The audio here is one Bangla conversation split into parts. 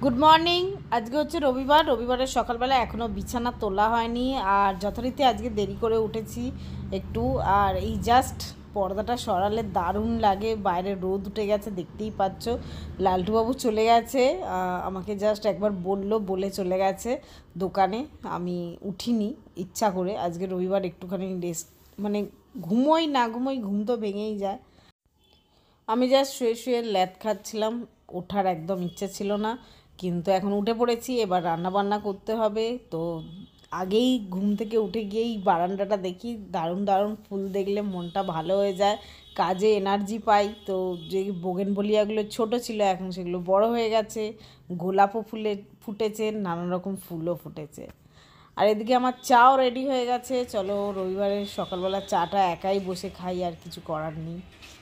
Good morning. আজকে হচ্ছে রবিবার। রবিবারের সকালবেলা এখনও বিছানা তোলা হয়নি, আর যথারীতি আজকে দেরি করে উঠেছি একটু। আর এই জাস্ট পর্দাটা সরালে দারুণ লাগে, বাইরে রোদ উঠে গেছে, দেখতেই পাচ্ছ। লালটুবাবু চলে গেছে, আমাকে জাস্ট একবার বলে চলে গেছে দোকানে। আমি উঠিনি ইচ্ছা করে, আজকে রবিবার একটুখানি রেস্ট, মানে ঘুমোই না ঘুমোই ঘুম তো ভেঙেই যায়। আমি জাস্ট শুয়ে শুয়ে ল্যাদ খাচ্ছিলাম, ওঠার একদম ইচ্ছে ছিল না, কিন্তু এখন উঠে পড়েছি। এবার রান্না বান্না করতে হবে। তো আগেই ঘুম থেকে উঠে গিয়েই বারান্দাটা দেখি, দারুণ দারুণ ফুল দেখলে মনটা ভালো হয়ে যায়, কাজে এনার্জি পাই। তো যে বোগেনভেলিয়াগুলো ছোট ছিল এখন সেগুলো বড় হয়ে গেছে, গোলাপও ফুটেছে, নানান রকম ফুলও ফুটেছে। আর এদিকে আমার চাও রেডি হয়ে গেছে। চলো, রবিবারের সকালবেলা চাটা একাই বসে খাই, আর কিছু করার নেই।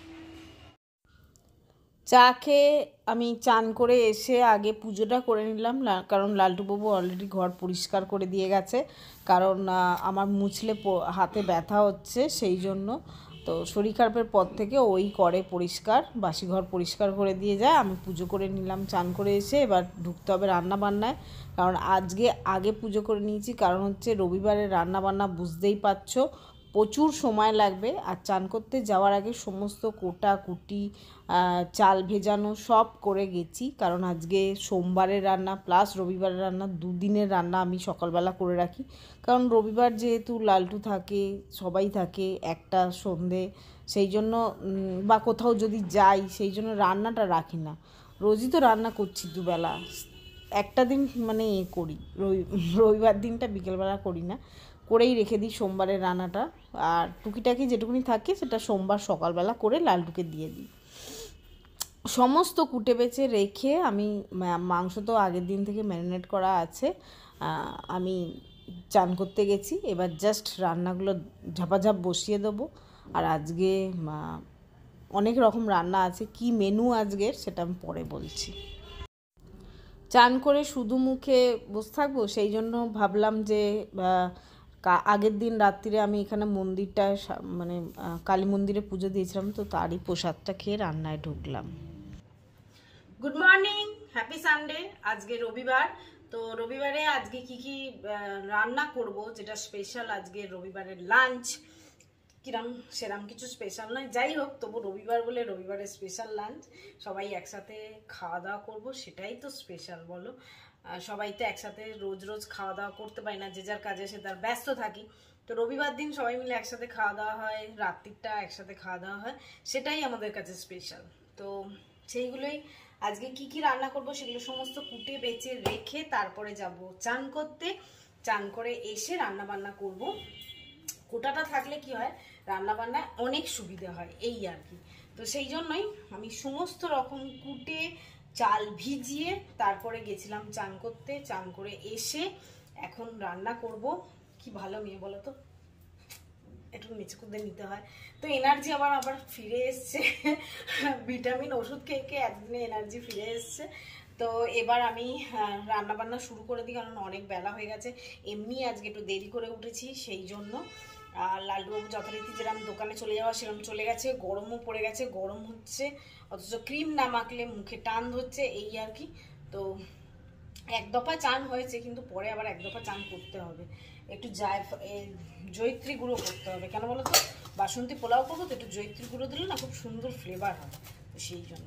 চা খেয়ে আমি চান করে এসে আগে পুজোটা করে নিলাম, কারণ লালটুবাবু অলরেডি ঘর পরিষ্কার করে দিয়ে গেছে। কারণ আমার মুছলে হাতে ব্যথা হচ্ছে, সেই জন্য। তো শরীর খারাপের পর থেকে ওই করে পরিষ্কার, বাসি ঘর পরিষ্কার করে দিয়ে যায়। আমি পুজো করে নিলাম চান করে এসে। এবার ঢুকতে হবে রান্না বান্নায়, কারণ আজকে আগে পুজো করে নিয়েছি। কারণ হচ্ছে রবিবারের রান্না বান্না বুঝতেই পারছো, প্রচুর সময় লাগবে। আর চান করতে যাওয়ার আগে সমস্ত কোটাকুটি, চাল ভেজানো সব করে গেছি, কারণ আজকে সোমবারের রান্না প্লাস রবিবারের রান্না, দুদিনের রান্না আমি সকালবেলা করে রাখি। কারণ রবিবার যেহেতু লালটু থাকে, সবাই থাকে একটা সন্ধে, সেই জন্য বা কোথাও যদি যাই সেই জন্য রান্নাটা রাখি না। রোজই তো রান্না করছি দুবেলা, একটা দিন মানে করি, রবিবার দিনটা বিকেলবেলা করি না, করেই রেখে দিই সোমবারের রান্নাটা। আর টুকিটাকি যেটুকুনি থাকে সেটা সোমবার সকালবেলা করে লালটুকে দিয়ে দিই। সমস্ত কুটে বেছে রেখে আমি, মাংস তো আগের দিন থেকে ম্যারিনেট করা আছে, আমি চান করতে গেছি। এবার জাস্ট রান্নাগুলো ঝাপাঝাপ বসিয়ে দেবো। আর আজকে অনেক রকম রান্না আছে, কি মেনু আজকের সেটা আমি পরে বলছি। চান করে শুধু মুখে বসে থাকবো, সেই জন্য ভাবলাম যে আগের দিন রাত্রিরে আমি এখানে মন্দিরটা, মানে কালী মন্দিরে পুজো দিয়েছিলাম, তো তারই প্রসাদটা খেয়ে রান্নায় ঢুকলাম। Good morning, happy Sunday. আজকে রবিবার। তো রবিবারে আজকে কি রান্না করব, যেটা স্পেশাল আজকে রবিবারের লাঞ্চ, কিরম সেরম কিছু স্পেশাল নয়, যাই হোক, তবু রবিবার বলে রবিবারের স্পেশাল লাঞ্চ, সবাই একসাথে খাওয়া দাওয়া করবো, সেটাই তো স্পেশাল বলো। সবাই তো একসাথে রোজ রোজ খাওয়া দাওয়া করতে পারি না, যে যার কাজে সে তার ব্যস্ত থাকি। তো রবিবার দিন সবাই মিলে একসাথে খাওয়া দাওয়া হয়, রাত্রিটা একসাথে খাওয়া দাওয়া হয়, সেটাই আমাদের কাছে স্পেশাল। তো সেইগুলোই আজকে কি রান্না করব সেগুলো সমস্ত কুটে বেছে রেখে তারপরে যাব চান করতে। চান করে এসে রান্না বান্না করব। কোটাটা থাকলে কি হয়, রান্না বান্নায় অনেক সুবিধা হয়, এই আর কি। তো সেই জন্যই আমি সমস্ত রকম কুটে চাল ভিজিয়ে তারপরে গেছিলাম চান করতে। চান করে এসে এখন রান্না করব। কি ভালো মেয়ে বলো তো, একটু নিচে কুদে নিতে হয়, তো এনার্জি আবার ফিরে এসছে। ভিটামিন ওষুধ খেয়ে খেয়ে এতদিনে এনার্জি ফিরে এসছে। তো এবার আমি রান্না বান্না শুরু করে দিই, কারণ অনেক বেলা হয়ে গেছে। এমনি আজকে একটু দেরি করে উঠেছি, সেই জন্য। আর লালটুবাবু যথারীতি যেরকম দোকানে চলে যাওয়া সেরকম চলে গেছে, গরমও পড়ে গেছে, গরম হচ্ছে, অথচ ক্রিম না মাখলে মুখে টান ধরছে, এই আর কি। তো এক দফা চান হয়েছে, কিন্তু পরে আবার এক দফা চান করতে হবে। একটু জয়িত্রী গুঁড়ো করতে হবে, কেন বলো তো, বাসন্তী পোলাও করবো তো, একটু জয়িত্রী গুঁড়ো দিলে না খুব সুন্দর ফ্লেভার হয়, তো সেই জন্য।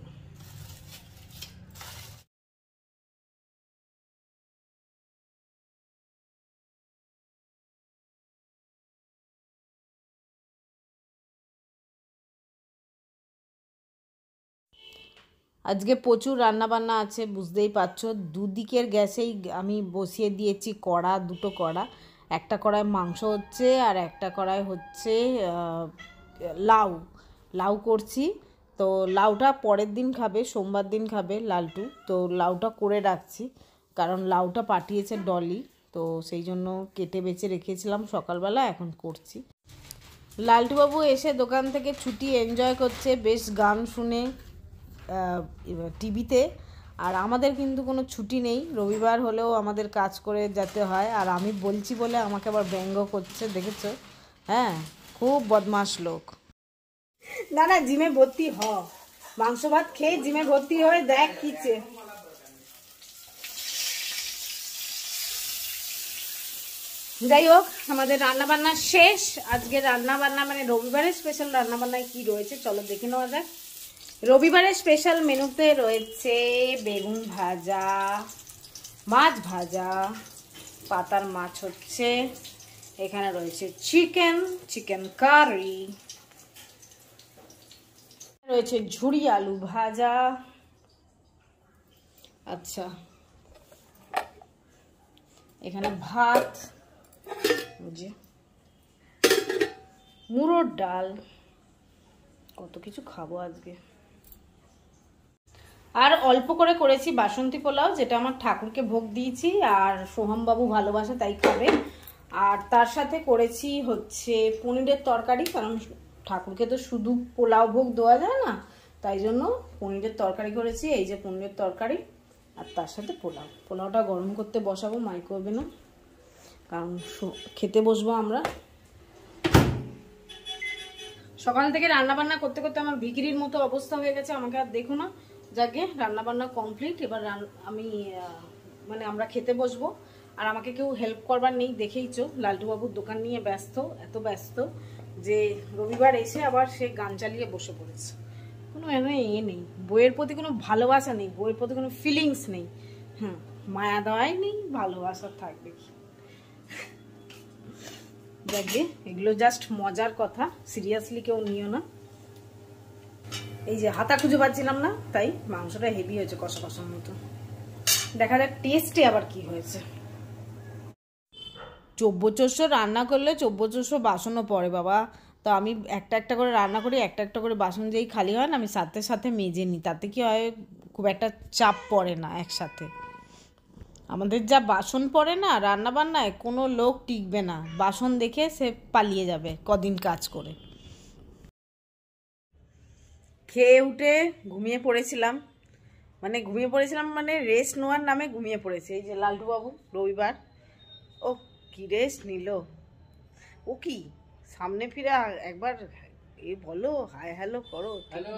আজকে প্রচুর রান্না বান্না আছে, বুঝতেই পারছো। দুদিকের গ্যাসেই আমি বসিয়ে দিয়েছি কড়া, দুটো কড়া। একটা কড়ায় মাংস হচ্ছে, আর একটা কড়ায় হচ্ছে লাউ লাউ করছি। তো লাউটা পরের দিন খাবে, সোমবার দিন খাবে লালটু, তো লাউটা করে রাখছি, কারণ লাউটা পাঠিয়েছে ডলি, তো সেই জন্য কেটে বেছে রেখেছিলাম সকালবেলা, এখন করছি। লালটুবাবু এসে দোকান থেকে ছুটি এনজয় করছে, বেশ গান শুনে টিভিতে। আর আমাদের কিন্তু কোনো ছুটি নেই, রবিবার হলেও আমাদের কাজ করে যেতে হয়। আর আমি বলছি বলে আমাকে আবার ব্যঙ্গ করছে, দেখেছো? হ্যাঁ, খুব বদমাশ লোক। না না, জিমে ভর্তি হ, মাংস ভাত খেয়ে জিমে ভর্তি হয়ে দেখ কিছে। যাই হোক, আমাদের রান্না বান্না শেষ। আজকে রান্না বান্না মানে রবিবারের স্পেশাল রান্না বান্নায় কি রয়েছে চলো দেখে নেওয়া যাক। রবিবারের স্পেশাল মেনুতে রয়েছে বেগুন ভাজা, মাছ ভাজা, পাতার মাছ হচ্ছে, এখানে রয়েছে চিকেন কারি, রয়েছে ঝুড়ি আলু ভাজা, আচ্ছা এখানে ভাত, মুড়োর ডাল, কত কিছু খাবো আজকে। আর অল্প করে করেছি বাসন্তী পোলাও, যেটা আমার ঠাকুরকে ভোগ দিয়েছি আর সোহমবাবু ভালোবাসে তাই খাবে। আর তার সাথে করেছি হচ্ছে পনিরের তরকারি, কারণ ঠাকুরকে তো শুধু পোলাও ভোগ দেওয়া যায় না, তাই জন্য পনিরের তরকারি করেছি। এই যে পনিরের তরকারি আর তার সাথে পোলাওটা গরম করতে বসাবো, মাই করবে না, কারণ খেতে বসবো আমরা। সকাল থেকে রান্না বান্না করতে করতে আমার ভিকিরির মতো অবস্থা হয়ে গেছে, আমাকে আর দেখো না। যাকে রান্না বান্না কমপ্লিট, এবার আমি মানে আমরা খেতে বসবো। আর আমাকে কেউ হেল্প করবার নেই, দেখেইছো লালটু বাবুর দোকান নিয়ে ব্যস্ত, এত ব্যস্ত যে রবিবার এসে আবার সে গান চালিয়ে বসে পড়েছে। কোনো এ নেই, বইয়ের প্রতি কোনো ভালোবাসা নেই, বইয়ের প্রতি কোনো ফিলিংস নেই। হ্যাঁ, মায়া দেওয়াই নেই, ভালোবাসা থাকবে কি। দেখবে এগুলো জাস্ট মজার কথা, সিরিয়াসলি কেউ নিও না। এই যে হাতা খুঁজে পাচ্ছিলাম না, তাই মাংসটা হেভি হয়েছে, কষা কষার মতো। দেখা যাক টেস্টে আবার কি হয়েছে। চব্বচস্য রান্না করলে চব্বচস্য বাসনও পড়ে বাবা, তো আমি একটা একটা করে রান্না করি, একটা একটা করে বাসন যেই খালি হয় না আমি সাথে সাথে মেজে নিই, তাতে কি হয় খুব একটা চাপ পড়ে না একসাথে। আমাদের যা বাসন পড়ে না রান্না বান্নায়, কোনো লোক টিকবে না, বাসন দেখে সে পালিয়ে যাবে কদিন কাজ করে। খেয়ে উঠে ঘুমিয়ে পড়েছিলাম, মানে রেস্ট নেওয়ার নামে ঘুমিয়ে পড়েছে। এই যে লালটু বাবু রবিবার, ও কি রেস্ট নিল, ও কি সামনে ফিরে একবার এ বলো, হাই হ্যালো করো।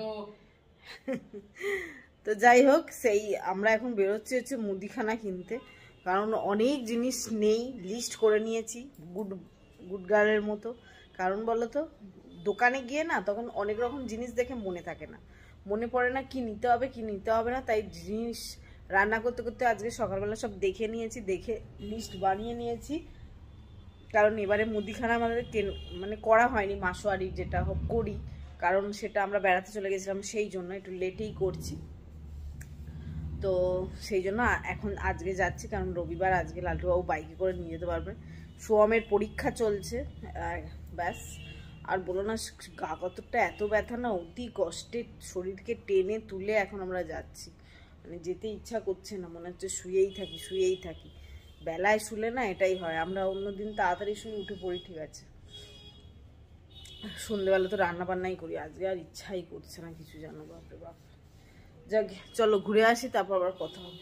তো যাই হোক, সেই আমরা এখন বেরোচ্ছি হচ্ছে মুদিখানা কিনতে, কারণ অনেক জিনিস নেই, লিস্ট করে নিয়েছি গুড গার্লের মতো। কারণ বলো তো, দোকানে গিয়ে না তখন অনেক রকম জিনিস দেখে মনে থাকে না, মনে পড়ে না কি নিতে হবে কি নিতে হবে না, তাই জিনিস রান্না করতে করতে আজকে সকালবেলা সব দেখে নিয়েছি, দেখে লিস্ট বানিয়ে নিয়েছি। কারণ এবারে মুদিখানা আমাদের মানে করা হয়নি, মাসোয়ারি যেটা হোক করি, কারণ সেটা আমরা বেড়াতে চলে গেছিলাম, সেই জন্য একটু লেটেই করছি। তো সেই জন্য এখন আজকে যাচ্ছি, কারণ রবিবার আজকে লালটুবাবু বাইকে করে নিয়ে যেতে পারবে। সোহমের পরীক্ষা চলছে, ব্যাস। আর বলো না, গা কতটা এত ব্যথা না, অতি কষ্টে শরীরকে টেনে তুলে এখন আমরা যাচ্ছি, মানে যেতে ইচ্ছা করছে না, মনে হচ্ছে শুয়েই থাকি। বেলায় শুলে না এটাই হয়, আমরা অন্যদিন তাড়াতাড়ি শুয়ে উঠে পড়ি, ঠিক আছে, সন্ধ্যেবেলা তো রান্না বান্নাই করি, আজকে আর ইচ্ছাই করছে না কিছু, জানো, বাপরে বাপ। যাক চলো ঘুরে আসি, তারপর আবার কথা হবে।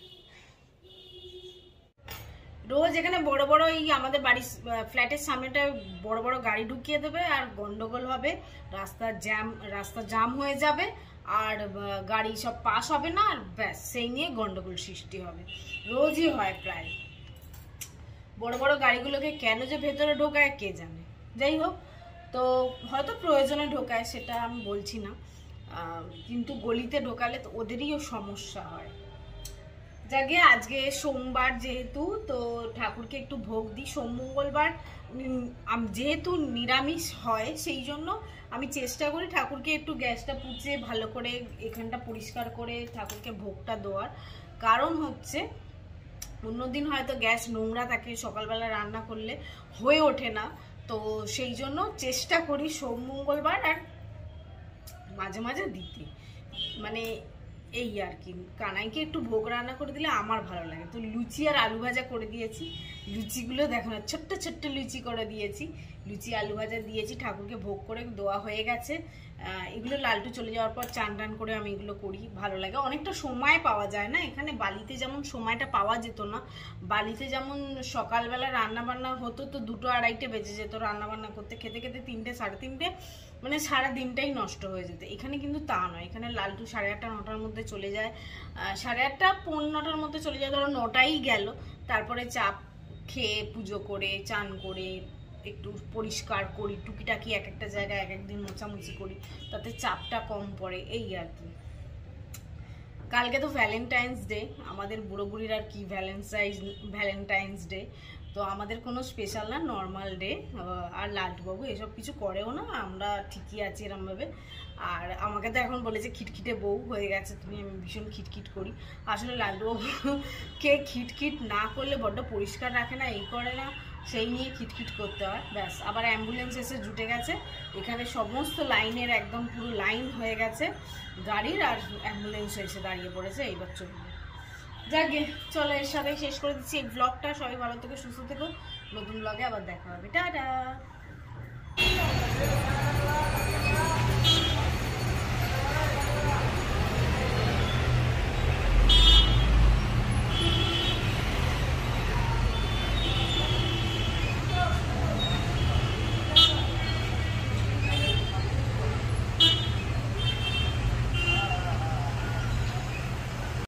রোজ এখানে বড় বড় এই আমাদের বাড়ির ফ্ল্যাটের সামনেটা বড় বড় গাড়ি ঢুকিয়ে দেবে, আর গন্ডগোল হবে, রাস্তা জাম হয়ে যাবে, আর গাড়ি সব পাস হবে না, আর ব্যাস সেই নিয়ে গন্ডগোল সৃষ্টি হবে, রোজই হয় প্রায়। বড় বড় গাড়িগুলোকে কেন যে ভেতরে ঢোকায় কে জানে। যাই হোক, তো হয়তো প্রয়োজনে ঢোকায়, সেটা আমি বলছি না, কিন্তু গলিতে ঢোকালে তো ওদেরইও সমস্যা হয়। যাকে আজকে সোমবার যেহেতু, তো ঠাকুরকে একটু ভোগ দিই। সোম মঙ্গলবার যেহেতু নিরামিষ হয়, সেই জন্য আমি চেষ্টা করি ঠাকুরকে একটু গ্যাসটা পুছে ভালো করে এখানটা পরিষ্কার করে ঠাকুরকে ভোগটা দেওয়ার। কারণ হচ্ছে অন্যদিন হয়তো গ্যাস নোংরা থাকে, সকালবেলা রান্না করলে হয়ে ওঠে না, তো সেই জন্য চেষ্টা করি সোম মঙ্গলবার আর মাঝে মাঝে দিতে, মানে এই আর কি। কানাইকে একটু ভোগ রান্না করে দিলে আমার ভালো লাগে, তো লুচি আর আলু ভাজা করে দিয়েছি। লুচিগুলো দেখো না, ছোট্ট ছোট্ট লুচি করে দিয়েছি, লুচি আলু ভাজা দিয়েছি, ঠাকুরকে ভোগ করে দেওয়া হয়ে গেছে। এগুলো লালটু চলে যাওয়ার পর চান টান করে আমি এগুলো করি, ভালো লাগে, অনেকটা সময় পাওয়া যায় না এখানে। বালিতে যেমন সময়টা পাওয়া যেত না, বালিতে যেমন সকালবেলা রান্না বান্না হতো তো 2-2-2:30 বেজে যেত রান্না বান্না করতে, খেতে খেতে 3টে 3:30, মানে সারা দিনটাই নষ্ট হয়ে যেত। এখানে কিন্তু তা নয়, এখানে লালটু 8:30-9টার মধ্যে চলে যায়, 8:30 পৌনে 9টার মধ্যে চলে যায়, ধরো 9টাই গেল, তারপরে চা খেয়ে পুজো করে চান করে একটু পরিষ্কার করি, টুকিটাকি এক একটা জায়গায় এক একদিন মোছামুছি করি, তাতে চাপটা কম পড়ে, এই আর কি। কালকে তো ভ্যালেন্টাইন্স ডে, আমাদের বুড়ো বুড়ির আর কি ভ্যালেন্টাইন্স ডে, তো আমাদের কোনো স্পেশাল না, নর্মাল ডে। আর লালটুবাবু এসব কিছু করেও না, আমরা ঠিকই আছি এরমভাবে। আর আমাকে তো এখন বলেছে খিটখিটে বউ হয়ে গেছে তুমি, আমি ভীষণ খিটখিট করি। আসলে লালটুবাবুকে খিটখিট না করলে বড্ড পরিষ্কার রাখে না, এই করে না, সেই নিয়ে খিটখিট করতে হয় ব্যাস। আবার অ্যাম্বুলেন্স এসে জুটে গেছে এখানে, সমস্ত লাইনের একদম পুরো লাইন হয়ে গেছে গাড়ির, আর অ্যাম্বুলেন্স এসে দাঁড়িয়ে পড়েছে এইবার চলবে। যাকে চলো এর সাথে শেষ করে দিচ্ছি এই ব্লগটা। সবাই ভালো থেকো, সুস্থ থেকো, নতুন ব্লগে আবার দেখা হবে, টাটা।